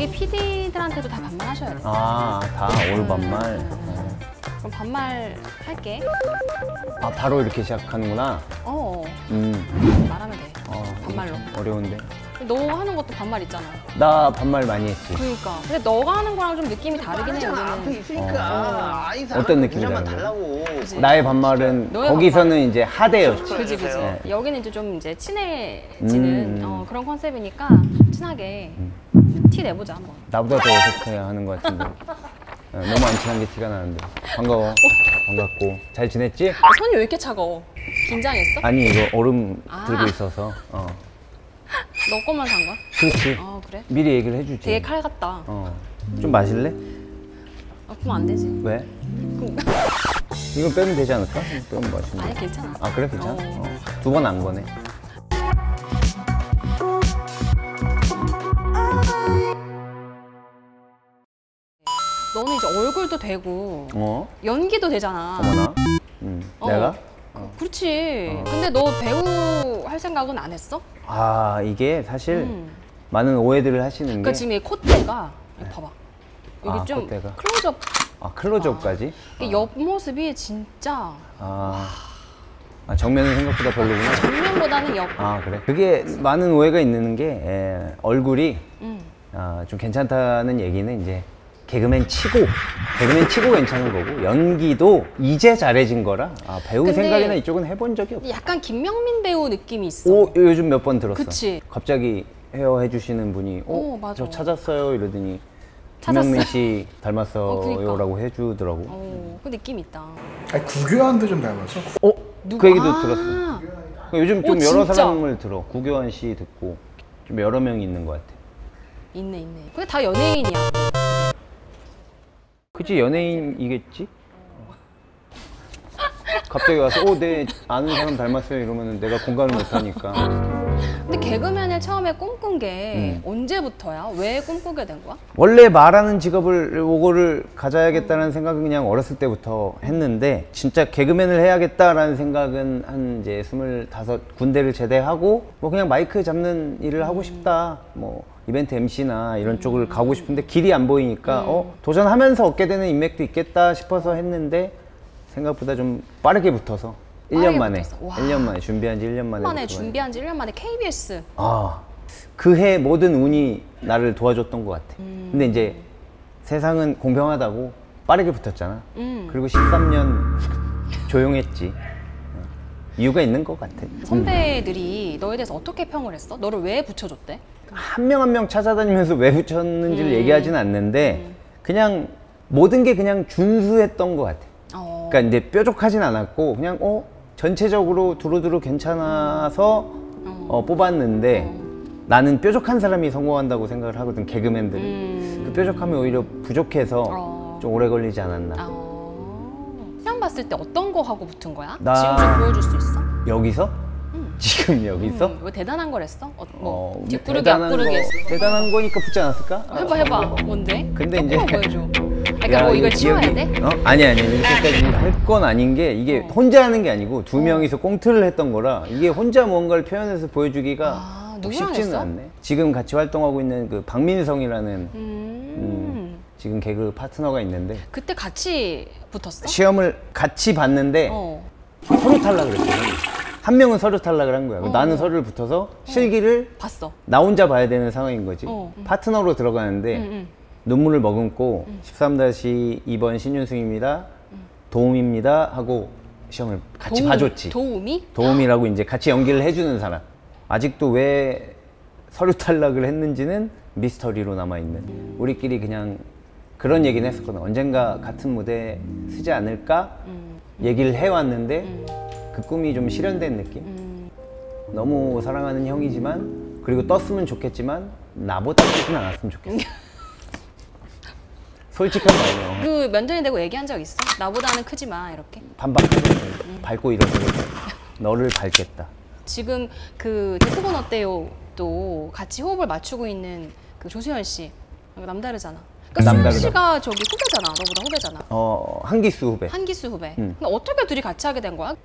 여기 PD들한테도 다 반말하셔야 돼. 아, 다 올 반말. 그럼 반말 할게. 아, 바로 이렇게 시작하는구나. 말하면 돼. 반말로. 어려운데. 너 하는 것도 반말 있잖아. 나 반말 많이 했지. 그러니까. 근데 너가 하는 거랑 좀 느낌이 다르긴 해. 앞에 있으니까. 어떤 느낌이 다른 달라고. 나의 반말은 너의 거기서는 반말은. 이제 하대였지. 그지. 네. 여기는 이제 좀 이제 친해지는 그런 컨셉이니까 친하게 티 내보자 한번. 나보다 더 어색해야 하는 것 같은데. 너무 안 친한 게 티가 나는데. 반가워. 반갑고. 잘 지냈지? 손이 왜 이렇게 차가워? 긴장했어? 아니, 이거 얼음 들고 있어서. 너 것만 산 거야? 그렇지. 그래? 미리 얘기를 해주지. 되게 칼 같다. 좀 마실래? 그럼 안 되지. 왜? 이거 빼면 되지 않을까? 빼면 마시면. 아니 괜찮아. 아, 그래? 괜찮아? 두 번 안 거네. 너는 이제 얼굴도 되고 연기도 되잖아. 어머나? 내가? 그렇지. 근데 너 배우 할 생각은 안 했어? 아, 이게 사실 많은 오해들을 하시는 게. 그러니까 지금 이 콧대가 봐봐. 여기 좀 콧대가. 클로즈업. 클로즈업까지? 옆모습이 진짜. 정면은 생각보다 별로구나. 정면보다는 옆. 그래? 그게 많은 오해가 있는 게 얼굴이 좀 괜찮다는 얘기는 이제 개그맨 치고 괜찮은 거고, 연기도 이제 잘해진 거라 배우 생각이나 이쪽은 해본 적이 없어. 약간 김명민 배우 느낌이 있어. 요즘 몇 번 들었어. 그치? 갑자기 헤어 해주시는 분이 맞아. 저 찾았어요 이러더니 찾았어요? 김명민 씨 닮았어요 그러니까. 라고 해주더라고. 그 느낌 있다. 아니, 구교환도 좀 닮았어. 그 얘기도 들었어. 요즘 좀 여러 진짜? 사람을 들어. 구교환 씨 듣고 좀 여러 명이 있는 것 같아. 있네. 근데 다 연예인이야. 그치, 연예인이겠지? 갑자기 와서 내 아는 사람 닮았어요 이러면 내가 공감을 못하니까. 근데 개그맨을 처음에 꿈꾼 게 언제부터야? 왜 꿈꾸게 된 거야? 원래 말하는 직업을 요거를 가져야겠다는 생각은 그냥 어렸을 때부터 했는데, 진짜 개그맨을 해야겠다라는 생각은 한 이제 25 군대를 제대하고 그냥 마이크 잡는 일을 하고 싶다, 이벤트 MC나 이런 쪽을 가고 싶은데 길이 안 보이니까 도전하면서 얻게 되는 인맥도 있겠다 싶어서 했는데, 생각보다 좀 빠르게 붙어서 1년 만에. 1년 만에 준비한 지 1년 만에. 준비한 지 1년 만에 KBS. 그 해 모든 운이 나를 도와줬던 것 같아. 근데 이제 세상은 공평하다고 빠르게 붙었잖아. 그리고 13년 조용했지. 이유가 있는 것 같아. 선배들이 너에 대해서 어떻게 평을 했어? 너를 왜 붙여줬대? 한 명 한 명 찾아다니면서 왜 붙였는지를 얘기하지는 않는데 그냥 모든 게 그냥 준수했던 것 같아. 그러니까 이제 뾰족하진 않았고 그냥 전체적으로 두루두루 괜찮아서 뽑았는데, 나는 뾰족한 사람이 성공한다고 생각을 하거든, 개그맨들은. 그 뾰족함이 오히려 부족해서 좀 오래 걸리지 않았나. 시험 봤을 때 어떤 거 하고 붙은 거야? 나- 지금 좀 보여줄 수 있어? 여기서? 지금 여기서? 왜 대단한 걸 했어? 뒷구르기 대단한 앞구르기 했어? 대단한 거니까 붙지 않았을까? 해봐. 뭔데? 근데 이제 조금만 보여줘. 그러니까 이걸 치워야 돼? 아니 이렇게까지 할 건 아닌 게, 이게 혼자 하는 게 아니고 두 명이서 꽁트를 했던 거라 이게 혼자 뭔가를 표현해서 보여주기가 누구랑 쉽지는 했어? 않네. 지금 같이 활동하고 있는 그 박민성이라는 지금 개그 파트너가 있는데, 그때 같이 붙었어? 시험을 같이 봤는데 서류 탈락을 했어. 한 명은 서류 탈락을 한 거야. 나는 서류를 붙어서 실기를 봤어. 나 혼자 봐야 되는 상황인 거지. 어. 파트너로 들어가는데 눈물을 머금고 13-2번 신윤승입니다. 도움입니다 하고 시험을 같이 봐줬지. 도움이? 도움이라고 이제 같이 연기를 해주는 사람. 아직도 왜 서류 탈락을 했는지는 미스터리로 남아있는. 우리끼리 그냥 그런 얘기는 했었거든. 언젠가 같은 무대 쓰지 않을까 얘기를 해왔는데 그 꿈이 좀 실현된 느낌? 너무 사랑하는 형이지만, 그리고 떴으면 좋겠지만 나보다 뜨진 않았으면 좋겠어. 솔직한 마음이야. 그 면전이 되고 얘기한 적 있어? 나보다는 크지만 이렇게? 반박하고 밟고 일어서고 너를 밟겠다. 지금 그 대꾸본 어때요? 또 같이 호흡을 맞추고 있는 그 조수현 씨 남다르잖아. 그러니까 수현 씨가 저기 후배잖아. 너보다 후배잖아. 한기수 후배. 한기수 후배. 근데 어떻게 둘이 같이 하게 된 거야?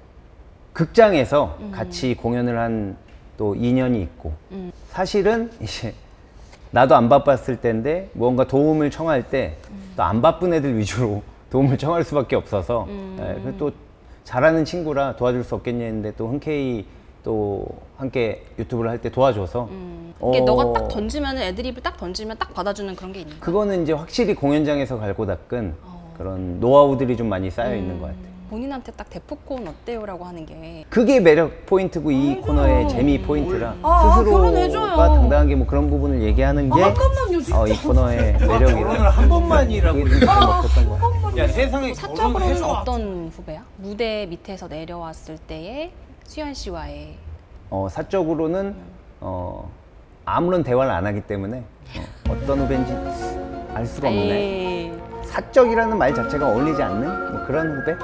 극장에서 같이 공연을 한 또 인연이 있고, 사실은 이제 나도 안 바빴을 때인데 뭔가 도움을 청할 때 또 안 바쁜 애들 위주로 도움을 청할 수밖에 없어서 예, 그리고 또 잘하는 친구라 도와줄 수 없겠냐 했는데 또 흔쾌히 또 함께 유튜브를 할 때 도와줘서 이게 너가 딱 던지면 애드립을 딱 던지면 딱 받아주는 그런 게 있는 거야? 그거는 이제 확실히 공연장에서 갈고 닦은 그런 노하우들이 좀 많이 쌓여 있는 것 같아요. 본인한테 딱 데프콘 어때요라고 하는 게 그게 매력 포인트고 이 코너의 재미 포인트라 결혼해줘요. 스스로가 당당하게 뭐 그런 부분을 얘기하는 게 이 코너의 매력이라 한 번만이라고. 그게 좀 잘 먹혔던 것 같아요. 야 세상에 사적으로는 어떤 후배야? 무대 밑에서 내려왔을 때의 수현 씨와의 사적으로는 아무런 대화를 안 하기 때문에 어떤 후배인지 알 수가 없네. 에이. 사적이라는 말 자체가 어울리지 않는 뭐 그런 후배?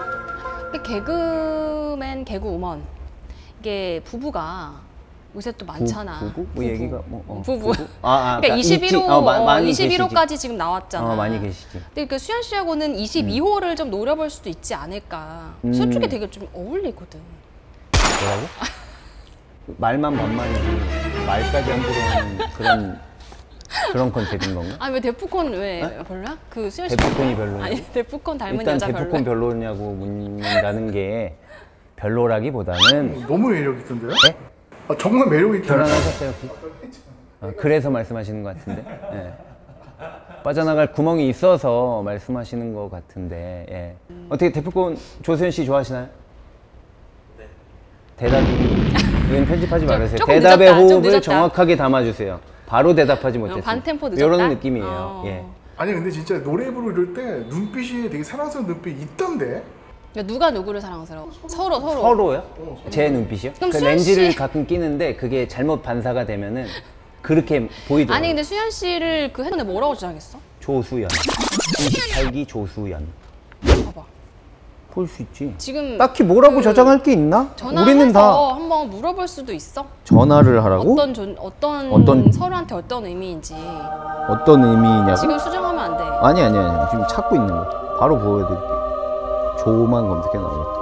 개그맨, 개그우먼 이게 부부가 요새 또 많잖아. 부부? 뭐 얘기가 부부. 그러니까 21호, 많이 21호까지 지금 나왔잖아. 많이 계시지. 근데 그 수현 씨하고는 22호를 좀 노려볼 수도 있지 않을까. 저쪽에 되게 좀 어울리거든. 뭐라고? 말만 반말이지 말까지 함부로 하는 그런 컨셉인 건가? 아니 왜 데프콘 왜 별로야? 그 수현 씨 데프콘이 별로야? 아니 데프콘 닮은 일단 여자 데프콘 별로야? 별로냐고 묻는다는 게 별로라기보다는 너무 매력 있던데요? 네? 정말 매력 있던데. 결혼하셨어요? 그래서 말씀하시는 것 같은데 예. 빠져나갈 구멍이 있어서 말씀하시는 것 같은데 예. 어떻게 데프콘 조수현 씨 좋아하시나요? 네. 대답이 이건 편집하지 말으세요. 조금 대답의 늦었다, 좀 호흡을 늦었다. 정확하게 담아주세요. 바로 대답하지 못했어요. 반템포 늦었다? 이런 느낌이에요. 예. 아니 근데 진짜 노래 부를 이럴 때 눈빛이 되게 사랑스러운 눈빛 있던데. 야, 누가 누구를 사랑스러워? 서로. 서로요? 제 눈빛이요? 그럼 그 수현 렌즈를 씨- 가끔 끼는데 그게 잘못 반사가 되면은 그렇게 보이더라고요. 아니 근데 수현 씨를 그 했는데 뭐라고 주장했어? 조수연. 28기 조수연. 봐봐. 볼 수 있지. 지금 딱히 뭐라고 그 저장할 게 있나? 전화해서 우리는 다 한번 물어볼 수도 있어. 전화를 하라고? 어떤 서로한테 어떤 의미인지 어떤 의미냐고? 지금 수정하면 안 돼. 아니. 지금 찾고 있는 거. 바로 보여드릴게요. 조만 검색해 나오겠다.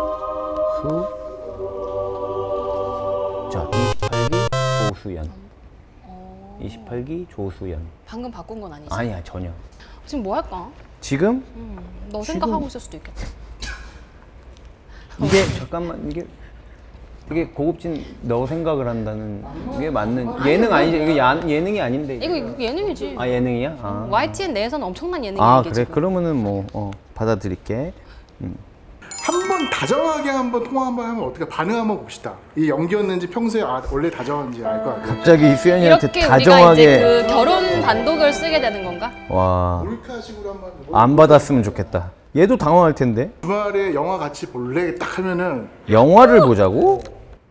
자, 28기 조수연. 28기 조수연. 방금 바꾼 건 아니지? 아니야, 전혀. 지금 뭐 할까? 지금 너 생각하고 있을 수도 있겠다. 이게 잠깐만 이게 고급진 너 생각을 한다는 게 맞는 예능 아니죠? 이게 예능이 아닌데. 이거 예능이지. 아 예능이야? 아. YTN 내에서는 엄청난 예능이 아 이게 그래? 지금. 그러면은 뭐 받아들일게. 한번 다정하게 한번 통화 한번 하면 어떻게 반응 한번 봅시다. 이 연기였는지 평소에 원래 다정한지 알 거 같아요. 갑자기 수연이한테 이렇게 우리가 다정하게 이제 그 결혼 단독을 쓰게 되는 건가? 와. 몰카식으로 한번 안 받았으면 좋겠다. 얘도 당황할 텐데. 주말에 영화 같이 볼래 딱 하면은 영화를 보자고?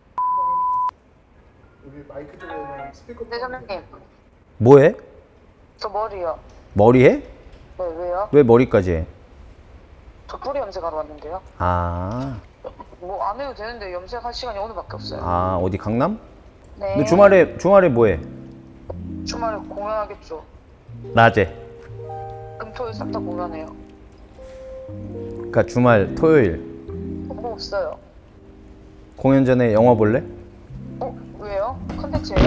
여기 마이크 쪽에 스피커 네, 선생님. 뭐해? 저 머리요. 머리 해? 네, 왜요? 왜 머리까지 해? 저 뿌리 염색하러 왔는데요. 아, 뭐 안 해도 되는데 염색할 시간이 오늘밖에 없어요. 어디 강남? 네. 너 주말에 뭐해? 주말에 공연하겠죠. 낮에. 금토일 싹 다 공연해요. 그러니까 주말 토요일 뭐 없어요. 공연 전에 영화 볼래? 왜요? 컨텐츠예요?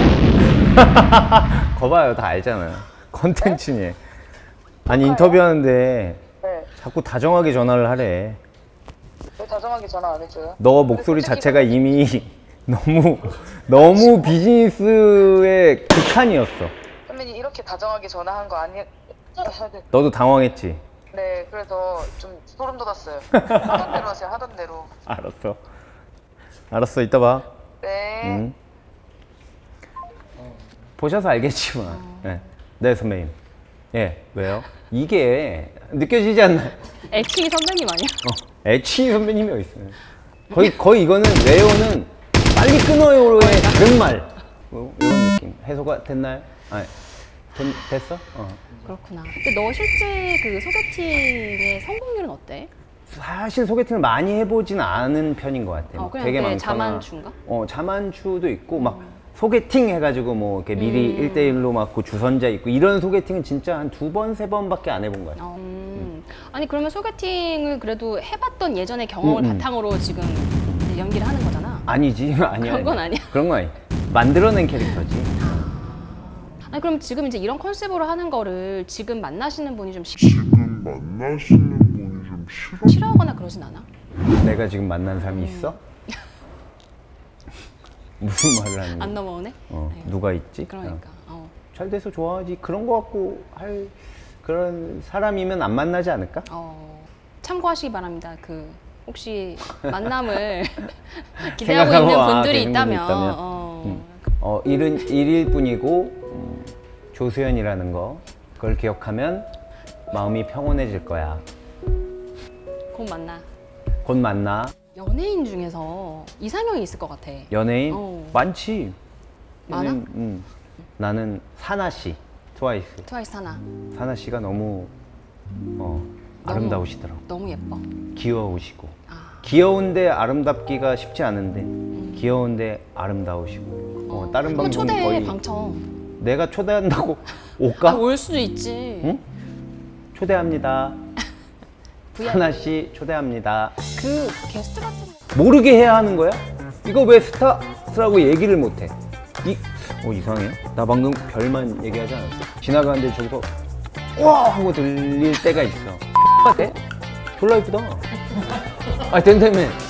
거봐요, 다 알잖아요. 컨텐츠니. 아니 인터뷰하는데 네. 자꾸 다정하게 전화를 하래. 왜 다정하게 전화 안 해줘요? 너 목소리 자체가 이미 너무 비즈니스의 극한이었어. 선배님 이렇게 다정하게 전화한 거 아니? 너도 당황했지? 네, 그래서 좀 소름 돋았어요. 하던 대로 하세요. 하던 대로. 알았어, 이따 봐. 네. 보셔서 알겠지만. 네, 선배님. 예, 왜요? 이게 느껴지지 않나요? 애칭이 선배님 아니야? 애칭이 선배님이 어디 있어요? 거의 이거는 레오는 빨리 끊어요로의 다른 말. 뭐, 이런 느낌. 해소가 됐나요? 됐어? 그렇구나. 근데 너 실제 그 소개팅의 성공률은 어때? 사실 소개팅을 많이 해보진 않은 편인 것 같아요. 그냥 되게 많거나. 자만추인가? 자만추도 있고 막 소개팅 해가지고 뭐 이렇게 미리 1대1로 막 그 주선자 있고 이런 소개팅은 진짜 한 2번, 3번밖에 안 해본 것 같아요. 아니 그러면 소개팅을 그래도 해봤던 예전의 경험을 바탕으로 지금 이제 연기를 하는 거잖아. 아니지, 아니야. 그런 건 아니야. 그런 건 아니야. 만들어낸 캐릭터지. 아니 그럼 지금 이제 이런 컨셉으로 하는 거를 지금 만나시는 분이 좀 싫어하거나 그러진 않아? 내가 지금 만난 사람이 있어? 무슨 말을 하는 거야? 안 넘어오네? 네. 누가 있지? 그러니까. 잘 돼서 좋아하지. 그런 거 갖고 할 그런 사람이면 안 만나지 않을까? 참고하시기 바랍니다. 그 혹시 만남을 기대하고 생각하고, 있는 분들이 계신 있다면, 일일 뿐이고 조수연이라는 거 그걸 기억하면 마음이 평온해질 거야. 곧 만나. 곧 만나. 연예인 중에서 이상형이 있을 것 같아. 연예인? 많지. 많아? 연예인, 나는 사나 씨, 트와이스. 트와이스 하나. 사나 씨가 너무 아름다우시더라고. 너무 예뻐. 귀여우시고. 귀여운데 아름답기가 쉽지 않은데 귀여운데 아름다우시고. 다른 한번 방송 초대해, 거의 방청. 내가 초대한다고 올까? 올 수도 있지. 응? 초대합니다. 사나 씨 초대합니다. 그 게스트 같은 거. 모르게 해야 하는 거야? 이거 왜 스타스라고 얘기를 못해? 이상해. 나 방금 별만 얘기하지 않았어? 지나가는데 저기서 와 하고 들릴 때가 있어. 같아? 졸라 이쁘다. 된다며.